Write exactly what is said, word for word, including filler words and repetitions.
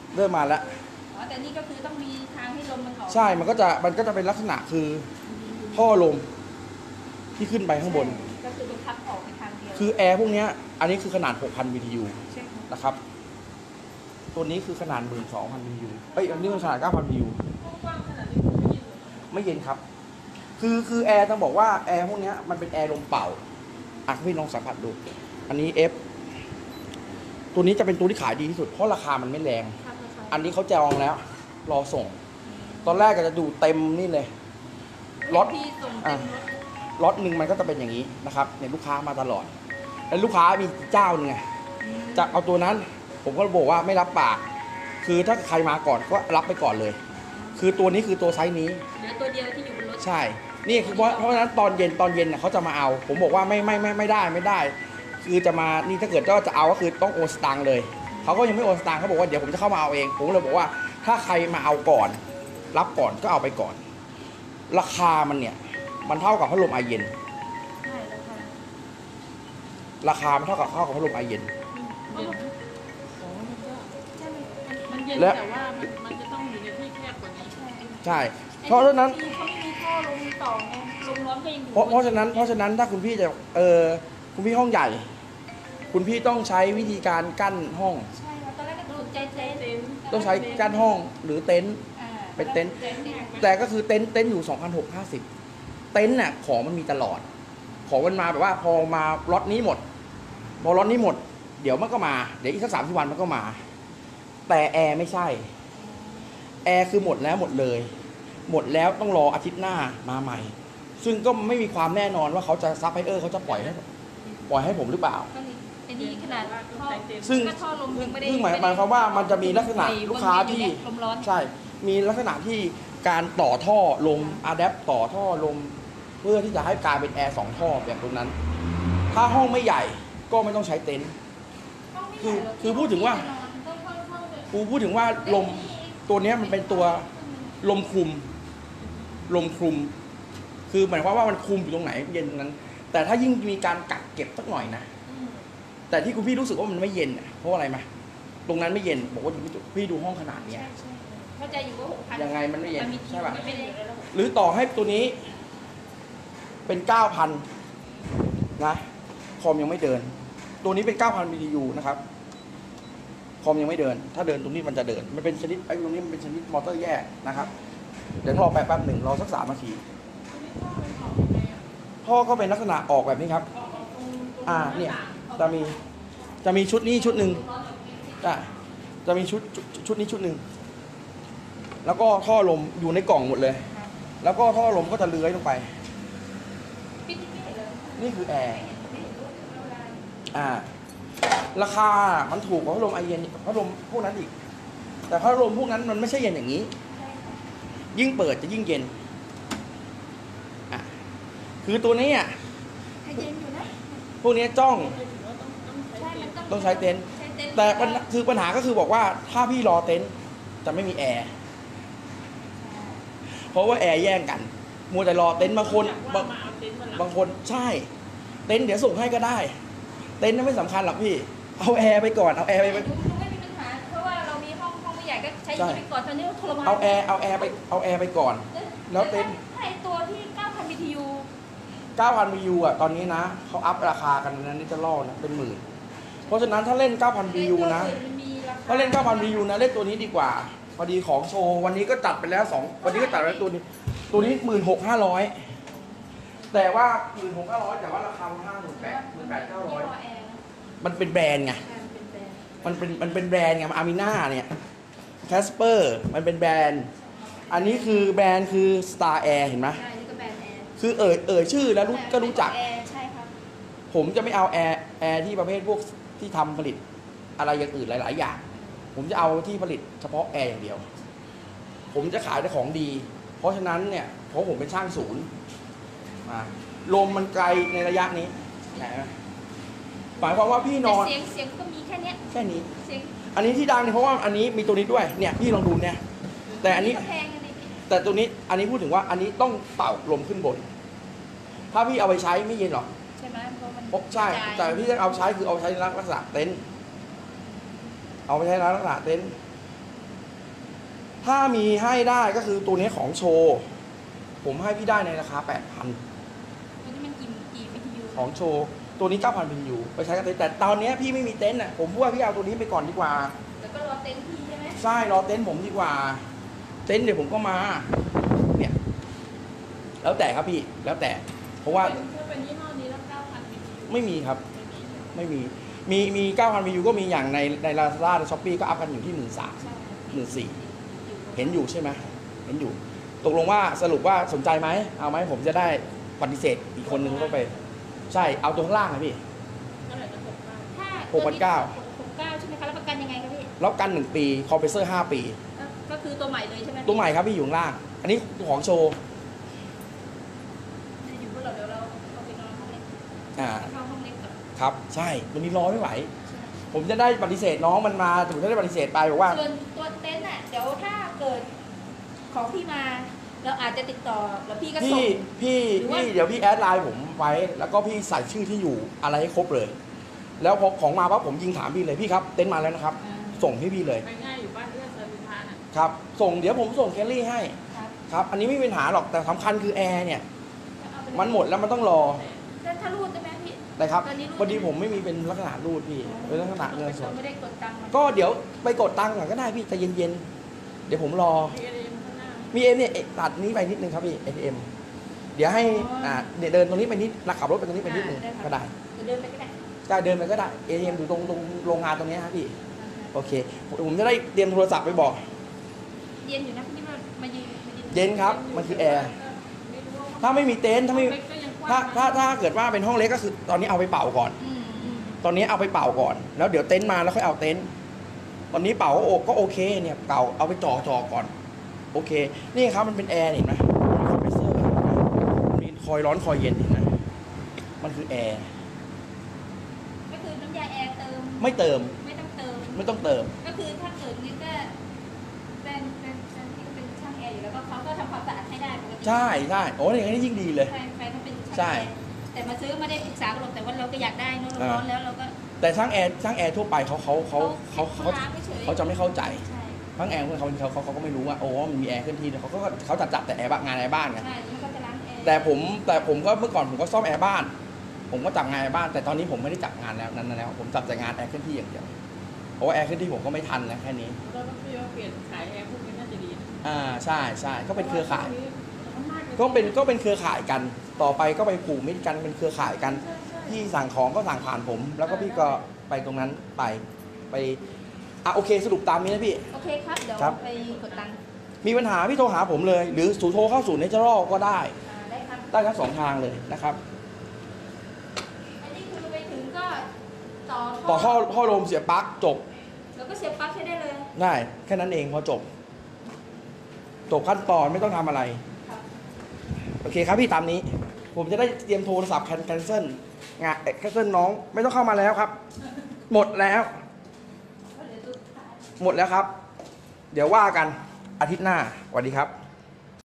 เริ่มมาแล้วอ๋อแต่นี่ก็คือต้องมีทางให้ลมมันออกใช่มันก็จะมันก็จะเป็นลักษณะคือท่อลมที่ขึ้นไปข้างบนก็คือบังคับออกไปทางเดียวคือแอร์พวกนี้อันนี้คือขนาด หกพัน บี ที ยูใช่ค่ะนะครับตัวนี้คือขนาด หนึ่งหมื่นสองพัน บี ที ยู เอ้ยอันนี้มันขนาด เก้าพัน บี ที ยู ไม่เย็นครับคือคือแอร์ต้องบอกว่าแอร์พวกนี้มันเป็นแอร์ลมเป่าอ่ะพี่ลองสัมผัสดูอันนี้ F ตัวนี้จะเป็นตัวที่ขายดีที่สุดเพราะราคามันไม่แรงอันนี้เขาจองแล้วรอส่งตอนแรกก็จะดูเต็มนี่เลยล็อตอ่ะล็อตหนึ่งมันก็จะเป็นอย่างนี้นะครับเนี่ยลูกค้ามาตลอดแล้วลูกค้ามีเจ้าหนึ่งไงจะเอาตัวนั้นผมก็บอกว่าไม่รับปากคือถ้าใครมาก่อนก็รับไปก่อนเลยคือตัวนี้คือตัวไซส์นี้เหลือตัวเดียวที่อยู่บนรถใช่นี่คือเพราะเพราะฉะนั้นตอนเย็นตอนเย็นเขาจะมาเอาผมบอกว่าไม่ไม่ไม่ไม่ได้ไม่ได้คือจะมานี่ถ้าเกิดว่าจะเอาก็คือต้องโอนสตางค์เลยเขาก็ยังไม่โอนสตางค์เขาบอกว่าเดี๋ยวผมจะเข้ามาเอาเองผมเลยบอกว่าถ้าใครมาเอาก่อนรับก่อนก็เอาไปก่อนราคามันเนี่ยมันเท่ากับพัดลมไอเย็นใช่ราคาราคามันเท่ากับเท่ากับพัดลมไอเย็นมันเย็นแต่ว่ามันจะต้องอยู่ในที่แคบกว่านี้ใช่เพราะฉะนั้นเขาไม่มีท่อลมต่อไงลมร้อนก็ยังอยู่เพราะเพราะฉะนั้นเพราะฉะนั้นถ้าคุณพี่จะเออคุณพี่ห้องใหญ่คุณพี่ต้องใช้วิธีการกั้นห้องใช่ครับตอนแรกก็สนใจเต็นท์ต้องใช้กั้นห้องหรือเต็นท์เป็นเต็นท์แต่ก็คือเต็นท์เต็นท์อยู่ สองพันหกร้อยห้าสิบ เต็นท์น่ะของมันมีตลอดของมันมาแบบว่าพอมาล็อตนี้หมดพอล็อตนี้หมดเดี๋ยวมันก็มาเดี๋ยวอีกสักสามสิบวันมันก็มาแต่แอร์ไม่ใช่แอร์คือหมดแล้วหมดเลยหมดแล้วต้องรออาทิตย์หน้ามาใหม่ซึ่งก็ไม่มีความแน่นอนว่าเขาจะซัพพลายเออร์เขาจะปล่อยให้ปล่อยให้ผมหรือเปล่าอันนี้ขนาดท่อซึ่งท่อลมยังไม่ได้ซึ่งหมายหมายความว่ามันจะมีลักษณะลูกค้าที่ลมร้อนใช่มีลักษณะที่การต่อท่อลมอะแดปต่อท่อลมเพื่อที่จะให้กลายเป็นแอร์สองท่อแบบตรงนั้นถ้าห้องไม่ใหญ่ก็ไม่ต้องใช้เต็นท์คือคือพูดถึงว่ากูพูดถึงว่าลมตัวนี้มันเป็นตัวลมคลุมลมคลุมคือหมายความว่ามันคลุมอยู่ตรงไหนเย็นตรงนั้นแต่ถ้ายิ่งมีการกักเก็บสักหน่อยนะแต่ที่คุณพี่รู้สึกว่ามันไม่เย็นเพราะอะไรไหมตรงนั้นไม่เย็นบอกว่าพี่ดูห้องขนาดนี้เข้าใจอยู่ว่าหกพันยังไงมันไม่เย็นใช่ป่ะหรือต่อให้ตัวนี้เป็นเก้าพันนะคอมยังไม่เดินตัวนี้เป็นเก้าพัน บี ที ยู นะครับคอมยังไม่เดินถ้าเดินตรงนี้มันจะเดินมันเป็นชนิดไอ้ตรงนี้มันเป็นชนิดมอเตอร์แยกนะครับเดี๋ยวรอแป๊บแป๊บหนึ่งรอสักสามนาทีท่อก็เป็นลักษณะออกแบบนี้ครับอ่าเนี่ยจะมีจะมีชุดนี้ชุดหนึ่งจะจะมีชุดชุดนี้ชุดหนึ่งแล้วก็ท่อลมอยู่ในกล่องหมดเลยแล้วก็ท่อลมก็จะเลื้อยลงไปนี่คือแอร์อ่าราคามันถูกกว่าพัดลมไอเย็นพัดลมพวกนั้นอีกแต่พัดลมพวกนั้นมันไม่ใช่เย็นอย่างนี้ยิ่งเปิดจะยิ่งเย็นอ่ะคือตัวนี้อ่ะพวกนี้จ้องต้องใช้เต็นท์แต่คือปัญหาก็คือบอกว่าถ้าพี่รอเต็นท์จะไม่มีแอร์เพราะว่าแอร์แย่งกันมัวแต่รอเต็นท์บางคนบางบางคนใช่เต็นท์เดี๋ยวส่งให้ก็ได้เต็นท์นั้นไม่สำคัญหรอกพี่เอาแอร์ไปก่อนเอาแอร์ไปไม่มีปัญหาเพราะว่าเรามีห้องห้องไม่ใหญ่ก็ใช้ยี่ไปก่อนตอนนี้ทรมานเอาแอร์เอาแอร์ไปเอาแอร์ไปก่อนแล้วเต็นท์ไอตัวที่ เก้าพัน บี ที ยูเก้าพัน บี ที ยู อ่ะตอนนี้นะเขาอัพราคากันนะนี่จะล่อนะเป็นหมื่นเพราะฉะนั้นถ้าเล่น เก้าพัน บี ที ยู นะถ้าเล่น เก้าพัน บี ที ยู นะเล่นตัวนี้ดีกว่าพอดีของโชว์วันนี้ก็จัดไปแล้วสองวันนี้ก็จัดไปแล้วตัวนี้ตัวนี้ หนึ่งหมื่นหกพันห้าร้อย แต่ว่า หนึ่งหมื่นหกพันห้าร้อย แต่ว่าราคามันห้าหมื่นแปดหมื่นแปดเก้าร้อยมันเป็นแบรนด์ไงมันเป็นมันเป็นแบรนด์ไงอามิน่าเนี่ยแคสเปอร์มันเป็นแบรนด์อันนี้คือแบรนด์คือ Star Air เห็นไหมคือเอ่ยเอ่ยชื่อแล้วก็รู้จักผมจะไม่เอาแอร์แอร์ที่ประเภทพวกที่ทำผลิตอะไรอย่างอื่นหลายๆอย่างผมจะเอาที่ผลิตเฉพาะแอร์อย่างเดียวผมจะขายแต่ของดีเพราะฉะนั้นเนี่ยเพราะผมเป็นช่างศูนย์มาลมมันไกลในระยะนี้หมายความว่าพี่นอนเสียงเสียงก็มีแค่นี้แค่นี้อันนี้ที่ดังเนี่ยเพราะว่าอันนี้มีตัวนี้ด้วยเนี่ยพี่ลองดูเนี่ยแต่อันนี้แต่ตัวนี้อันนี้พูดถึงว่าอันนี้ต้องเป่าลมขึ้นบนถ้าพี่เอาไปใช้ไม่เย็นหรอกใช่ไหมเพราะมันใช่แต่พี่จะเอาใช้คือเอาใช้ลักษณะเต็นท์เอาไปใช้ลักษณะเต็นท์ถ้ามีให้ได้ก็คือตัวนี้ของโชว์ผมให้พี่ได้ในราคา แปดพันตัวนี้มันกี่กี่วิทยุของโชว์ตัวนี้ เก้าพัน บี ยู ไปใช้กับเต็นท์แต่ตอนนี้พี่ไม่มีเต็นท์อ่ะผมว่าพี่เอาตัวนี้ไปก่อนดีกว่าแล้วก็รอเต็นท์พี่ใช่ไหมใช่รอเต็นท์ผมดีกว่าเต็นท์เดี๋ยวผมก็มาเนี่ยแล้วแต่ครับพี่แล้วแต่เพราะว่าถ้าเป็นยี่ห้อนี้แล้วเก้าพันวิทยุไม่มีครับไม่มีไม่มีมีมี เก้าพัน บี ยู ก็มีอย่างในใน Lazada ใน Shopee ก็อัพกันอยู่ที่ หนึ่งหมื่นสามใช่หนึ่งสี่ เห็นอยู่ใช่ไหมเห็นอยู่ตกลงว่าสรุปว่าสนใจไหมเอาไหมผมจะได้ปฏิเสธอีกคนนึงก็ไป ใช่เอาตัวข้างล่างนะพี่เท่าไหร่นะหกพันถ้าหกพันเก้าหกเก้าใช่ไหมคะรับประกันยังไงคะพี่แล้วกันหนึ่งปีคอมเพรสเซอร์ห้าปีก็คือตัวใหม่เลยใช่ไหมตัวใหม่ครับพี่อยู่ข้างล่าง อันนี้ของโชว์อยู่บนเราเดี๋ยวเราเอาไปนอนห้องเล็กอ่าเข้าห้องเล็กก่อนครับใช่วันนี้รอไม่ไหว ผมจะได้ปฏิเสธน้องมันมาแต่ผมจะได้ปฏิเสธไปบอกว่าส่วนตัวเต็นท์อ่ะเดี๋ยวถ้าเกิดของพี่มา เราอาจจะติดต่อแล้วพี่ก็ส่พี่งพี่หรือว่าพี่เดี๋ยวพี่แอดไลน์ผมไว้ แล้วก็พี่ใส่ชื่อที่อยู่อะไรให้ครบเลย แล้วพอของมาปั๊บผมยิงถามพี่เลยพี่ครับเต็นท์มาแล้วนะครับอ่าส่งให้พี่เลยไปง่ายอยู่บ้านเอื้อเซอร์วิสพาน่ะครับ ส่งเดี๋ยวผมส่งแคลรี่ให้ครับครับ อันนี้ไม่มีปัญหาหรอกแต่สำคัญคือแอร์เนี่ยเอาไปเลยมันหมดแล้วมันต้องรอแล้วถ้ารูดได้ไหมพี่นะครับตอนนี้รูดพอดีผมไม่มีเป็นลักษณะรูดพี่เป็นลักษณะเงินสดเราไม่ได้กดตังค์มันก็เดี๋ยวไปกดตังค์ก่อนก็ได้พี่ใจเย็นๆเดี๋ยวผมรอมีอะไรข้างหน้ามีเอ็มเนี่ยตัดนี้ไปนิดนึงครับพี่ เอ ที เอ็ม เดี๋ยวให้อ่าเดี๋ยวเดินตรงนี้ไปนิดลักขับรถไปตรงนี้ไปนิดนึงก็ได้เดี๋ยวเดินไปก็ได้ได้เดินไปก็ได้ เอ ที เอ็ม อยู่ตรงตรงโรงงานตรงนี้ครับพี่โอเคผมจะได้เตรียมโทรศัพท์ไปบอกเย็นอยู่นะพี่มามายืนมายืนเย็นครับมันคือแอร์ไม่รู้ว่าถ้าไม่มีเต็นท์ถ้าไม่เล็กก็ยังกว้างถ้าถ้าถ้าเกิดว่าเป็นห้องเล็กก็คือตอนนี้เอาไปเป่าก่อนอืมอืมตอนนี้เอาไปเป่าก่อน แล้วเดี๋ยวเต็นท์มาแล้วค่อยเอาเต็นท์ตอนนี้เป่าก็โอก็โอเคเนี่ยเป่าเอาไปจ่อจ่อก่อนโอเคนี่ครับมันเป็นแอร์เห็นไหมมีคอมเพรสเซอร์มีคอยร้อนคอยเย็นเห็นไหมมันคือแอร์ก็คือน้ำยาแอร์เติมไม่เติมไม่ต้องเติมไม่ต้องเติมก็คือถ้าเกิดนี่ก็แฟนแฟนแฟนที่ก็เป็นช่างแอร์อยู่แล้วก็เขาก็ทำความสะอาดให้ได้ปกติใช่ใช่โอ้ยอย่างนี้ยิ่งดีเลยแฟนแฟนเขาเป็นช่างใช่แอร์แต่มาซื้อไม่ได้ปรึกษากันหรอกแต่ว่าเราก็อยากได้เนอะเราอ่าร้อนแล้วเราก็แต่ช่างแอร์ช่างแอร์ทั่วไปเขาเขาเขาเขาเขาเขาล้างเฉยๆเขาจะไม่เข้าใจใช่ช่างแอร์เขาเขาเขาเขาก็ไม่รู้ว่าโอ้มันมีแอร์เคลื่อนที่เขาก็เขาจัดจัดแต่แอร์บ้านงานแอร์บ้านไงใช่แล้วก็จะล้างแอร์แต่ผมแต่ผมก็เมื่อก่อนผมก็ซ่อมแอร์บ้าน ผมก็จับงานแอร์บ้าน แต่ตอนนี้ผมไม่ได้จับงานแล้วนั้นแล้ว ผมจับแต่งานแอร์เคลื่อนที่อย่างเดียวเพราะว่าแอร์เคลื่อนที่ผมก็ไม่ทันแล้วแค่นี้เราต้องเปลี่ยนขายแอร์พวกนี้น่าจะดีนะอ่าใช่ใช่ก็เป็นเครือข่ายมันมากลยก็เป็นก็เป็นเครือข่ายกัน ต่อไปก็ไปผูกมิตรกันเป็นเครือข่ายกันใช่ใช่พี่สั่งของก็สั่งผ่านผม แล้วก็พี่ก็ไปตรงนั้นไปไปอ่ะโอเคสรุปตามนี้นะพี่โอเคครับเดี๋ยวครับไปกดตังค์มีปัญหาพี่โทรหาผมเลย หรือสูโทรเข้าสู่เนเจอรัลก็ได้อ่าได้ครับได้ทั้งสองทางเลยนะครับอันนี้คือไปถึงก็ต่อต่อท่อท่อลมเสียบปลั๊กจบแล้วก็เสียบปลั๊กใช้ได้เลยได้แค่นั้นเองพอจบ จบขั้นตอนไม่ต้องทำอะไรครับโอเคครับพี่ตามนี้ ผมจะได้เตรียมโทรศัพท์แคนแคนเซิลงานแคนเซิลน้องไม่ต้องเข้ามาแล้วครับ หมดแล้วก็เหลือตัวสุดท้ายหมดแล้วครับ เดี๋ยวว่ากันอาทิตย์หน้าสวัสดีครับ